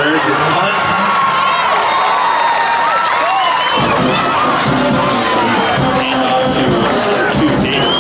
There's his punt. And off to number 2, David.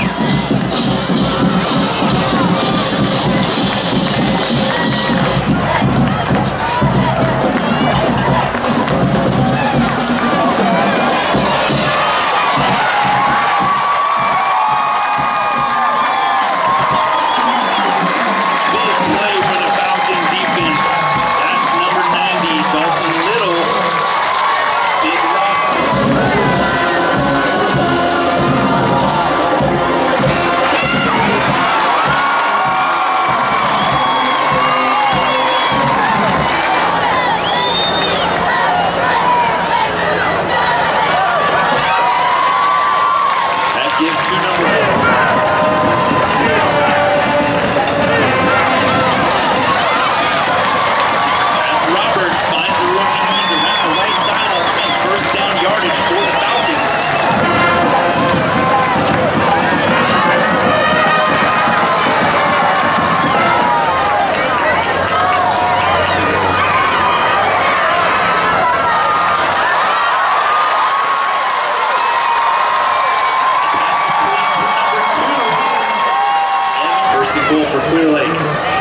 Goal for Clear Lake.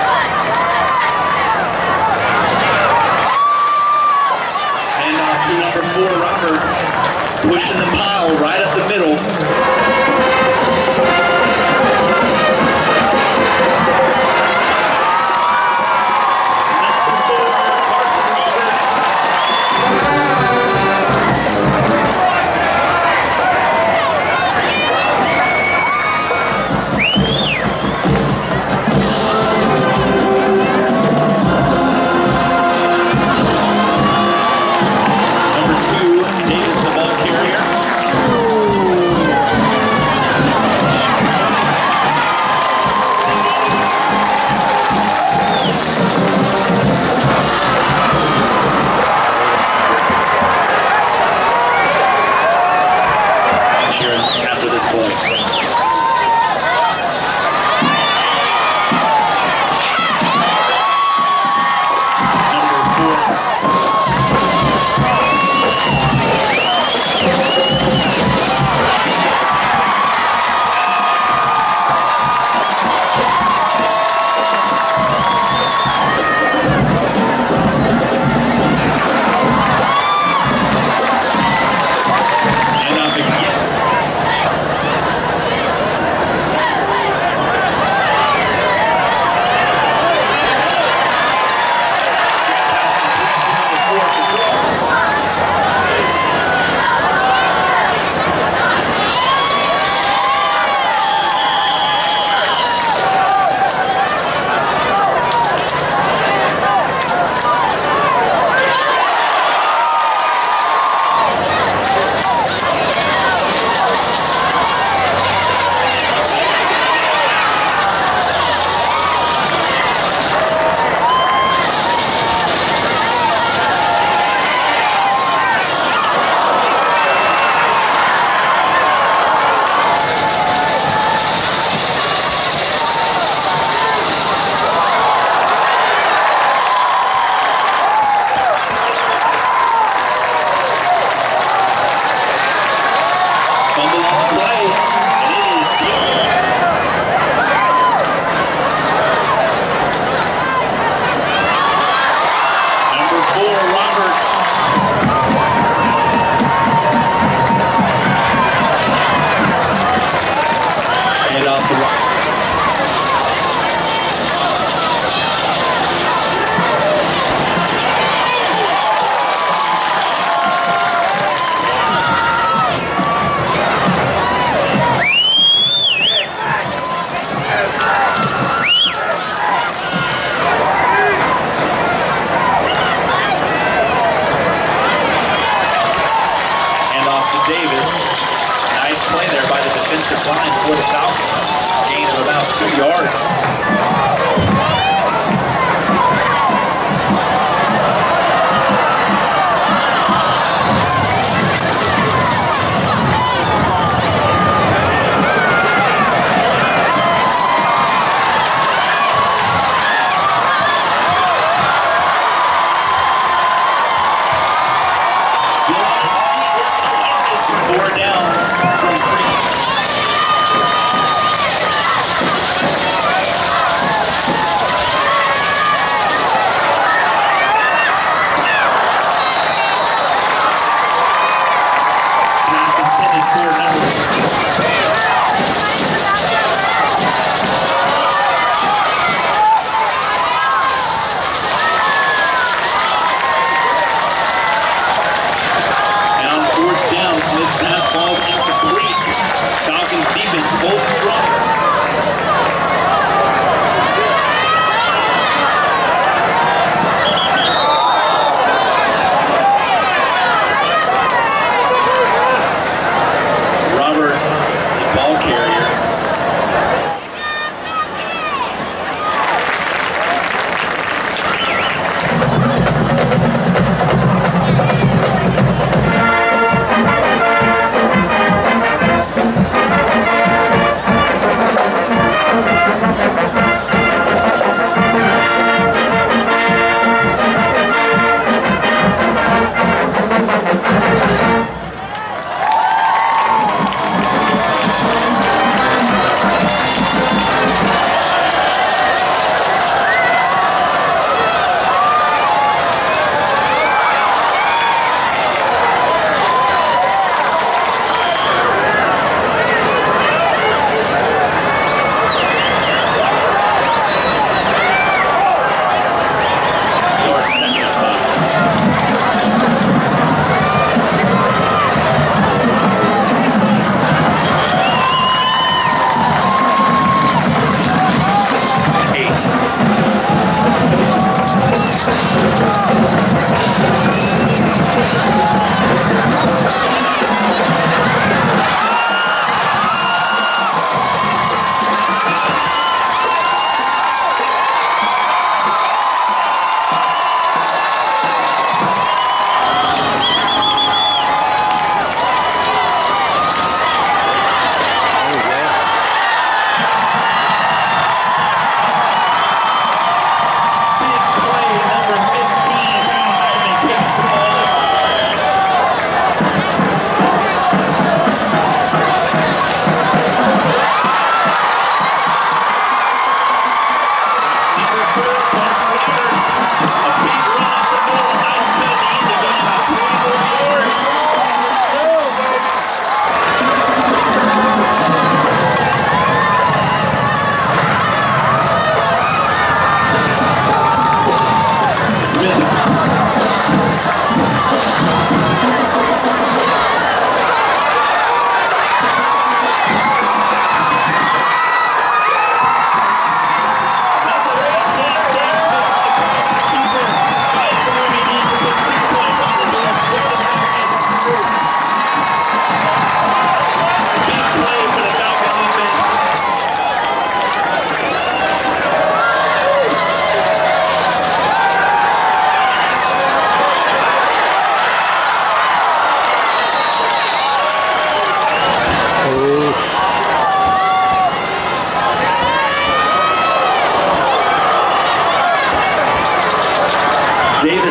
Handoff to number 4, Roberts, pushing the pile right up the middle. Davis, the ball carrier.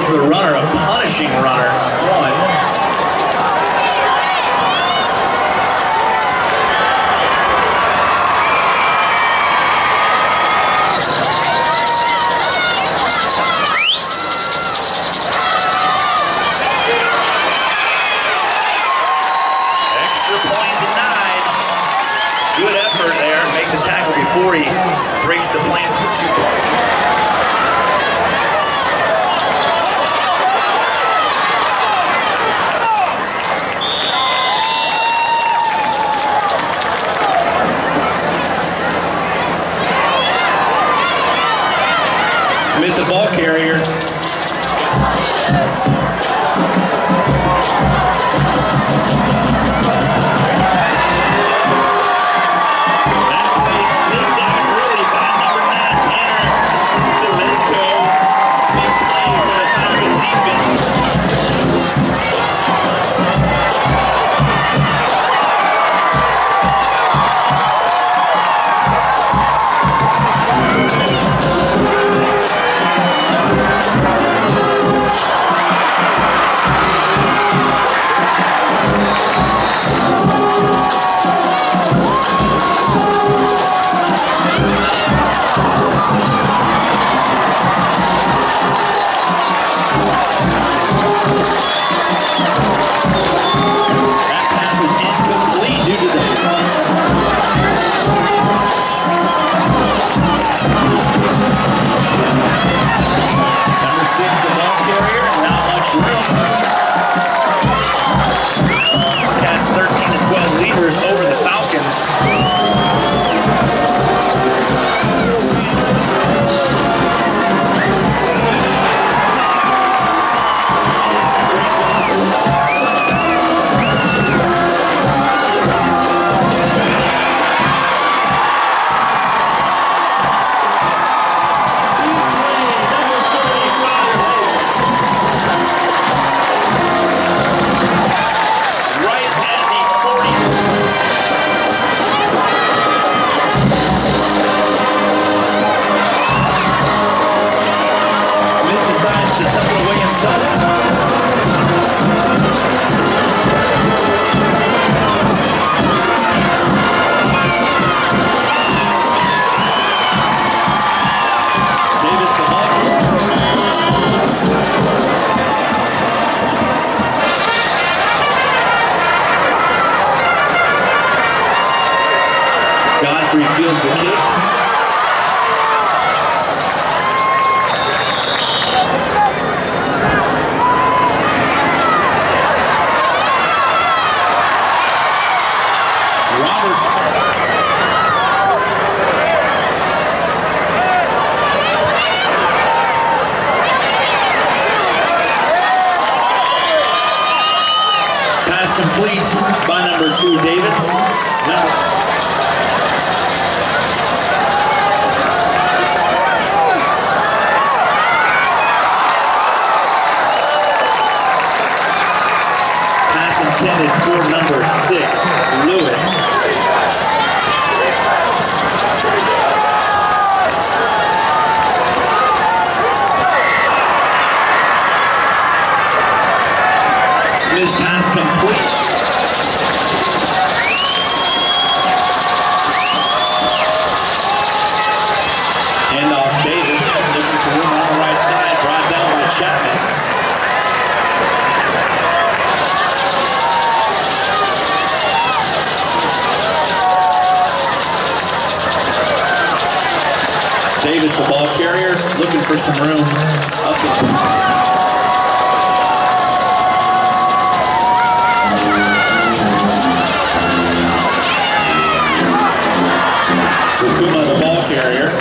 the runner, a punishing runner. One. Extra point denied. Good effort there. Makes the tackle before he breaks the plan for 2 points. Smith, the ball carrier. Godfrey fields the kick. Pass complete by number 2, Davis. Intended for number 6, Lewis. Smith's pass complete. Hand off Davis, looking for room on the right side, brought down by Chapman. Davis, the ball carrier, looking for some room up Kukuma, the ball carrier.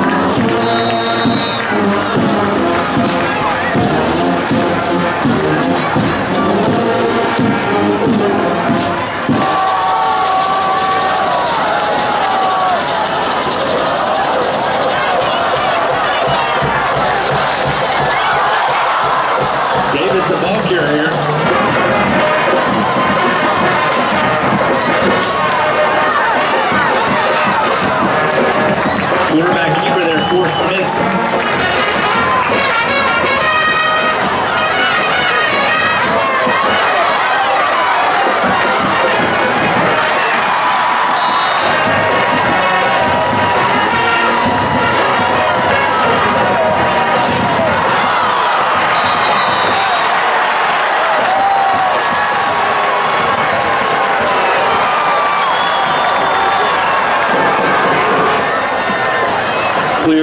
Davis, the ball carrier. Quarterback keeper there for Smith.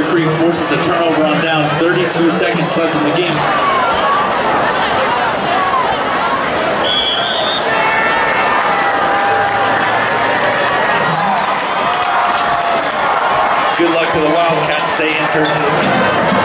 Cedar Creek forces a turnover on downs. 32 seconds left in the game. Good luck to the Wildcats. They enter into the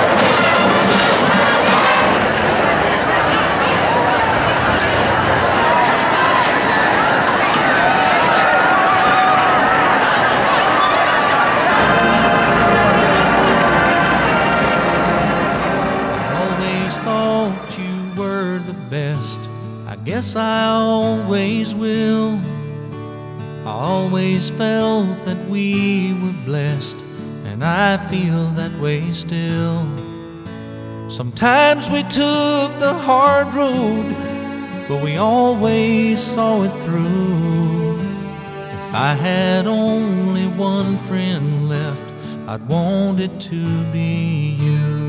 thought you were the best. I guess I always will. I always felt that we were blessed, and I feel that way still. Sometimes we took the hard road, but we always saw it through. If I had only one friend left, I'd want it to be you.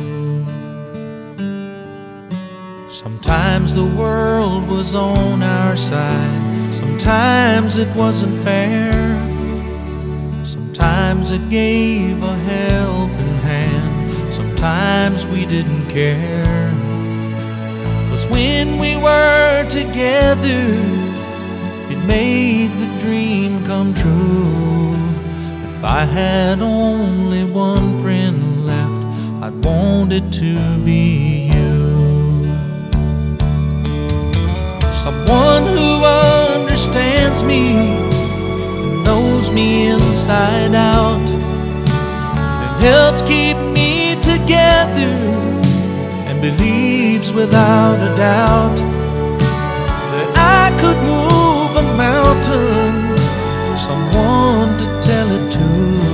Sometimes the world was on our side, sometimes it wasn't fair, sometimes it gave a helping hand, sometimes we didn't care. 'Cause when we were together, it made the dream come true. If I had only one friend left, I'd want it to be you. Someone who understands me, knows me inside out, and helps keep me together, and believes without a doubt that I could move a mountain, someone to tell it to.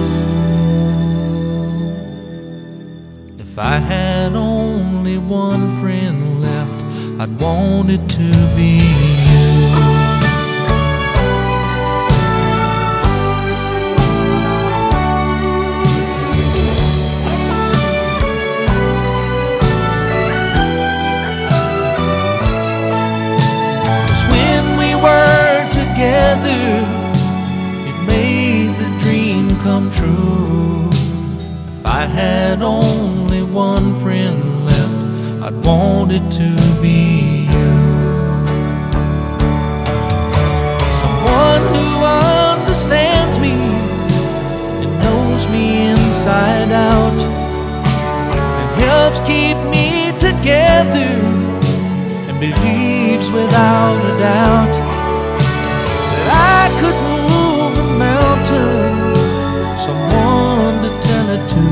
If I had only one friend left, I'd want it to be you. Cause when we were together, it made the dream come true. If I had only one friend left, I'd want it to be you. Someone who understands me and knows me inside out, and helps keep me together, and believes without a doubt that I could move a mountain, someone to tell it to.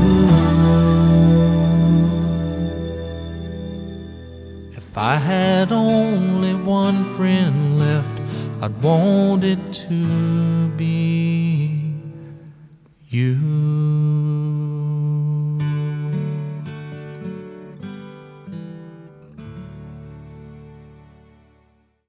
If I had only one friend left, I'd want it to be